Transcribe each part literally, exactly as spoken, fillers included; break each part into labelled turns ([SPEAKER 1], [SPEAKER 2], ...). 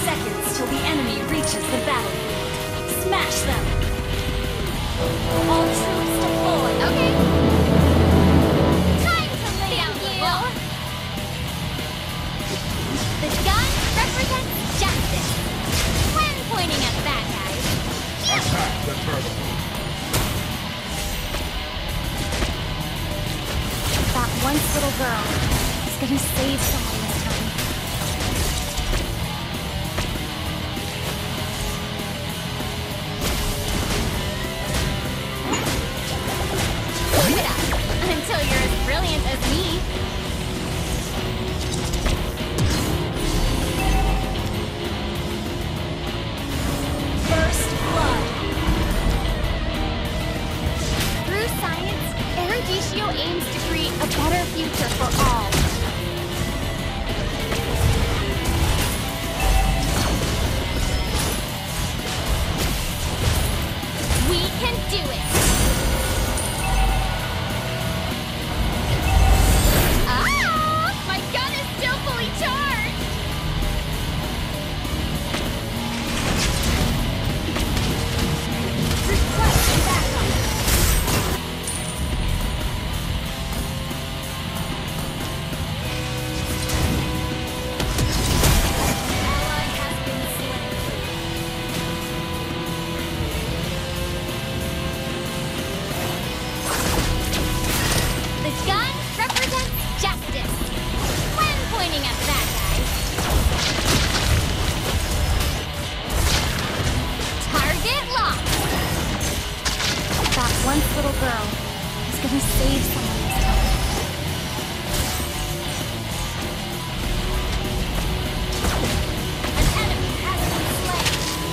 [SPEAKER 1] seconds till the enemy reaches the battlefield. Smash them! All troops deploy!
[SPEAKER 2] Okay. Time to lay down the law. The gun represents justice. When pointing at the bad guys.
[SPEAKER 3] Attack the turtle.
[SPEAKER 2] That once little girl is gonna save someone this time. Keep it up, until you're as brilliant as me.
[SPEAKER 1] First blood!
[SPEAKER 2] Through science, Eruditio aims to create a better future for all. We can do it! Ah! My gun is still fully charged!
[SPEAKER 1] Request backup! Ally has been slain.
[SPEAKER 2] The gun represents justice. When pointing at the bad guys. Target locked. That once little girl is gonna save someone this time.
[SPEAKER 1] An enemy has been slain.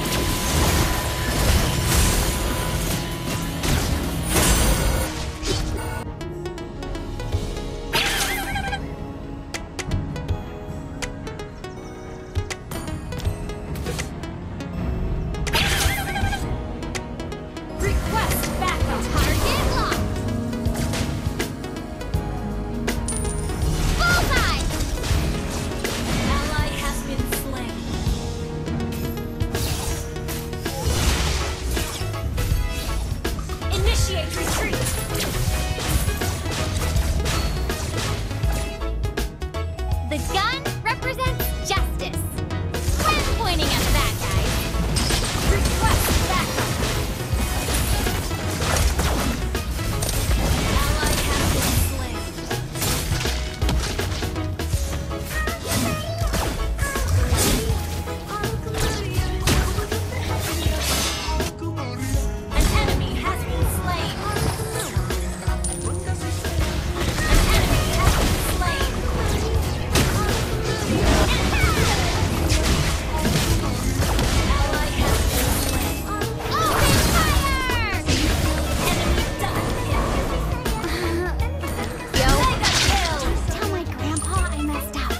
[SPEAKER 1] Request backup!
[SPEAKER 2] Target locked. Bullseye.
[SPEAKER 1] Ally has been slain. Initiate retreat!
[SPEAKER 2] The gun represents justice. When pointing at the bad guys.
[SPEAKER 1] Request backup! Ally has been slain. An enemy has been slain. An enemy has been slain. Ally has been slain.
[SPEAKER 2] Open fire!
[SPEAKER 1] Enemy double kill.
[SPEAKER 2] Yo.
[SPEAKER 1] Mega kill.
[SPEAKER 2] Tell my grandpa I messed up.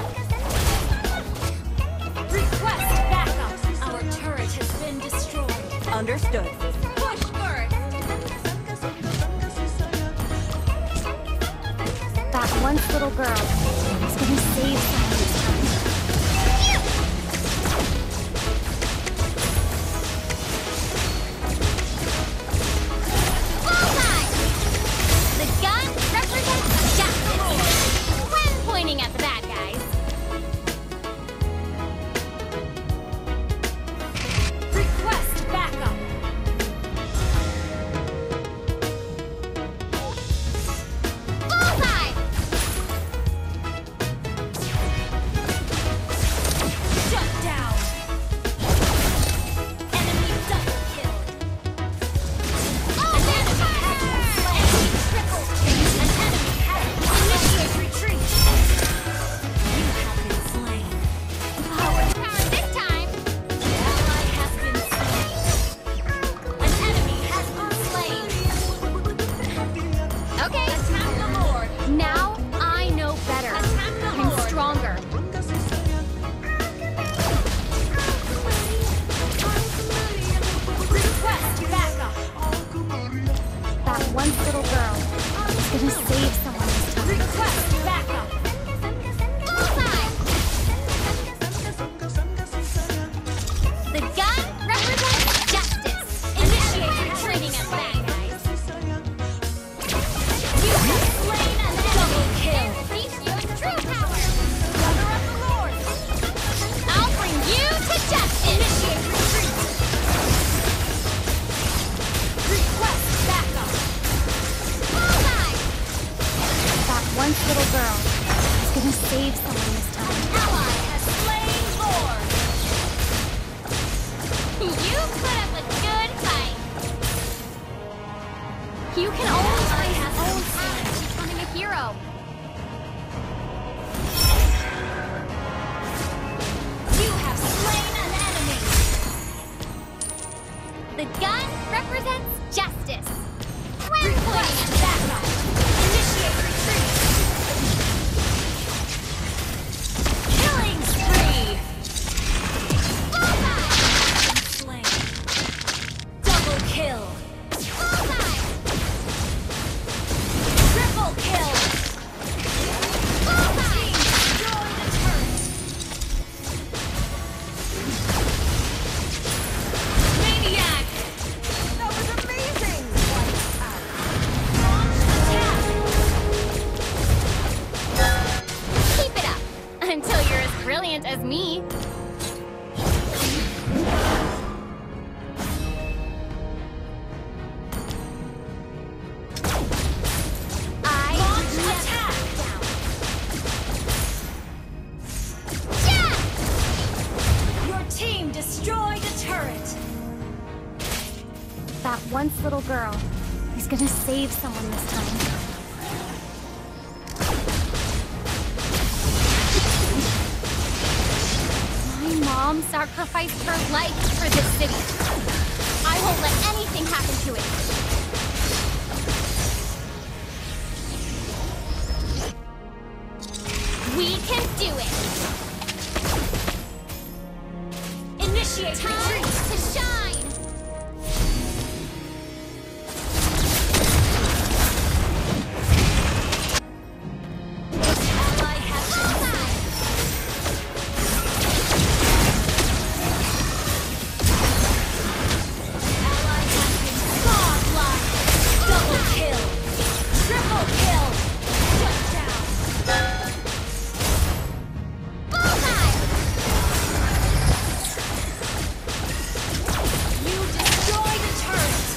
[SPEAKER 1] Request backup. Our turret has been destroyed.
[SPEAKER 4] Understood.
[SPEAKER 1] Push first.
[SPEAKER 2] That once little girl is gonna save someone this time. Bullseye! The gun represents justice. When pointing at the bad guys.
[SPEAKER 1] Request backup.
[SPEAKER 2] Bullseye! as me. I
[SPEAKER 1] Launch
[SPEAKER 2] never
[SPEAKER 1] attack!
[SPEAKER 2] down. Yeah!
[SPEAKER 1] Your team destroyed a turret!
[SPEAKER 2] That once little girl is gonna save someone this time. My mom sacrificed her life for this city. I won't let anything happen to it. We can do it.
[SPEAKER 1] Initiate
[SPEAKER 2] Time
[SPEAKER 1] retreat!
[SPEAKER 2] to shine.
[SPEAKER 1] Ally has been
[SPEAKER 2] Bullseye.
[SPEAKER 1] Ally has been godlike! Double kill! Triple kill! Shut down!
[SPEAKER 2] Bullseye.
[SPEAKER 1] You destroyed a turret!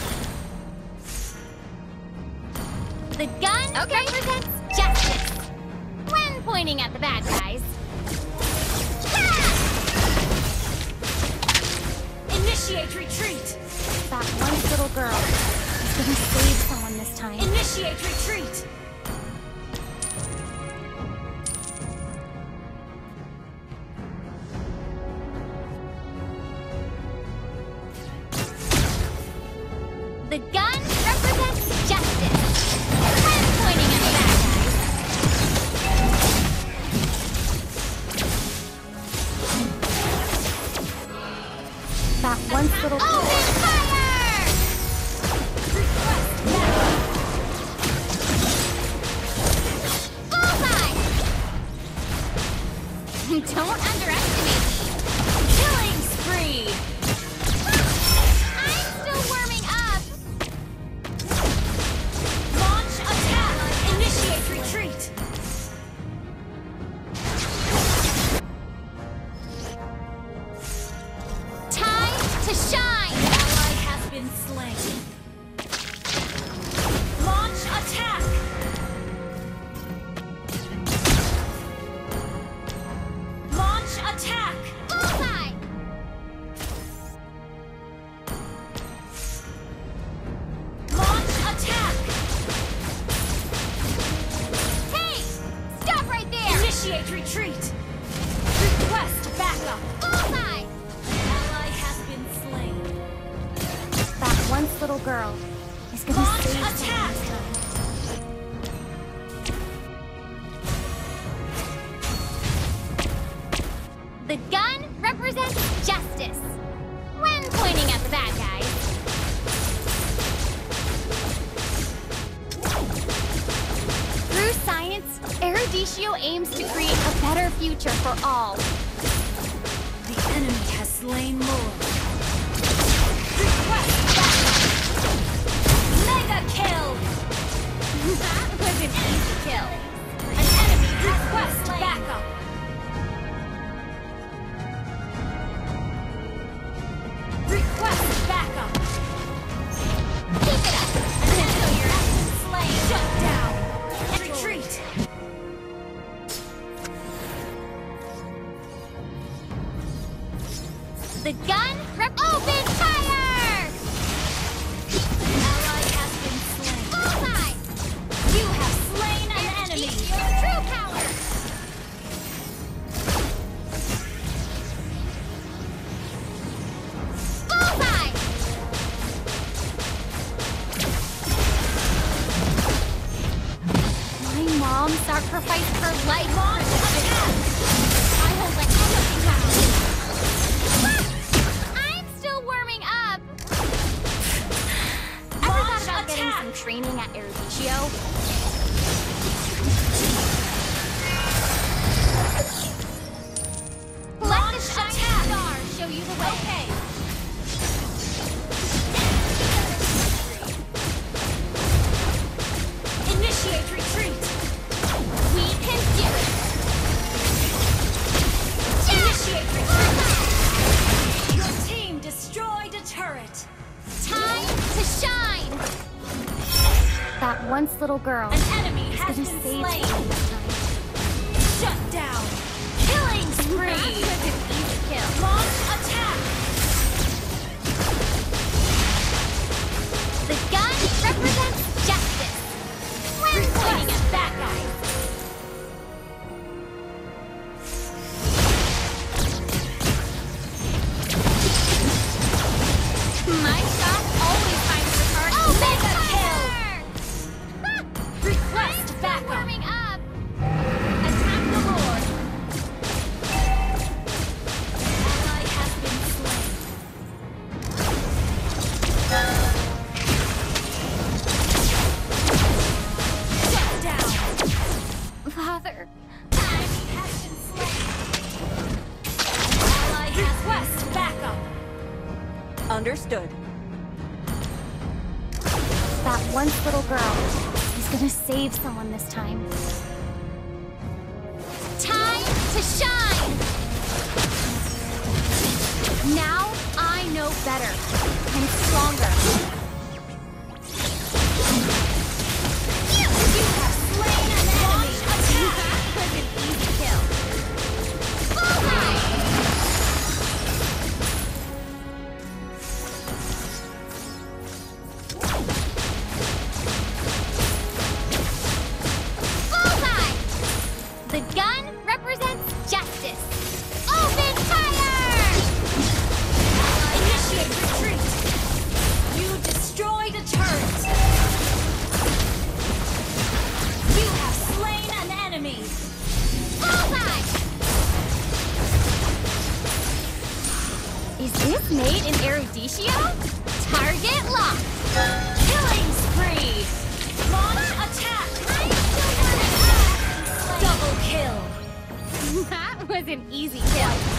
[SPEAKER 2] The gun represents justice when pointing at the bad guys. Ha!
[SPEAKER 1] Initiate retreat!
[SPEAKER 2] That one little girl is gonna save someone this time.
[SPEAKER 1] Initiate retreat!
[SPEAKER 2] The gun represents justice when pointing at the bad guys. That one little girl. Open fire!
[SPEAKER 1] Request backup!
[SPEAKER 2] Bullseye! Don't underestimate me.
[SPEAKER 1] Killing spree!
[SPEAKER 2] I'm still warming up.
[SPEAKER 1] Launch attack! Initiate retreat!
[SPEAKER 2] Time to shine.
[SPEAKER 1] Ally has been slain. Launch attack! Launch attack!
[SPEAKER 2] Bullseye!
[SPEAKER 1] Launch attack!
[SPEAKER 2] Hey! Stop right there!
[SPEAKER 1] Initiate retreat! Request backup!
[SPEAKER 2] Bullseye!
[SPEAKER 1] Ally has been slain.
[SPEAKER 2] That once little girl is gonna
[SPEAKER 1] Launch
[SPEAKER 2] save someone
[SPEAKER 1] attack!
[SPEAKER 2] this time. The gun represents justice when pointing at the bad guys. Through science, Eruditio aims to create a better future for all.
[SPEAKER 1] The enemy has slain Lord. Request backup! Mega kill!
[SPEAKER 2] That was an easy kill.
[SPEAKER 1] An enemy request backup! Request backup!
[SPEAKER 2] Keep it up.
[SPEAKER 1] An enemy has been slain! Shut down! Retreat!
[SPEAKER 2] The gun rep- Open fire!
[SPEAKER 1] Ally has been slain.
[SPEAKER 2] Bullseye!
[SPEAKER 1] You have slain an enemy!
[SPEAKER 2] Eruditio's true power! Bullseye! My mom sacrificed her life.
[SPEAKER 1] Launch attack!
[SPEAKER 2] I won't let anything happen. Ah! I'm still warming up. Ever
[SPEAKER 1] Launch
[SPEAKER 2] thought about getting
[SPEAKER 1] attack!
[SPEAKER 2] some training at Eruditio? Let
[SPEAKER 1] Launch
[SPEAKER 2] the shining
[SPEAKER 1] attack!
[SPEAKER 2] star show you the way.
[SPEAKER 1] Okay. Initiate retreat!
[SPEAKER 2] We can do it.
[SPEAKER 1] Initiate retreat! Your team destroyed a turret!
[SPEAKER 2] Time to shine! That once little girl
[SPEAKER 1] An enemy
[SPEAKER 2] is
[SPEAKER 1] has
[SPEAKER 2] gonna
[SPEAKER 1] been
[SPEAKER 2] save
[SPEAKER 1] slain!
[SPEAKER 2] someone this time.
[SPEAKER 1] Shut down! Killing
[SPEAKER 2] That
[SPEAKER 1] spree!
[SPEAKER 2] was an easy kill.
[SPEAKER 1] Launch attack!
[SPEAKER 2] The gun represents justice. When
[SPEAKER 1] Pointing at that guy!
[SPEAKER 2] my shot always finds the target.
[SPEAKER 1] Oh, mega
[SPEAKER 2] kill!
[SPEAKER 1] Request backup!
[SPEAKER 2] Warming up.
[SPEAKER 1] Attack the Lord! Ally has been slain. Shut down!
[SPEAKER 2] Father.
[SPEAKER 1] Enemy has been slain. Ally has request backup. Understood.
[SPEAKER 2] That once little girl is gonna save someone this time. Time to shine! Now I know better and stronger.
[SPEAKER 1] You have slain an enemy. Attack!
[SPEAKER 2] That was an easy kill. Bullseye! Bullseye! The gun represents justice. Open fire!
[SPEAKER 1] Initiate retreat. You destroyed a turret. You have slain an enemy.
[SPEAKER 2] Bullseye! Is this made in Eruditio? Target locked!
[SPEAKER 1] Killing spree. Launch attack. Double kill.
[SPEAKER 2] That was an easy kill.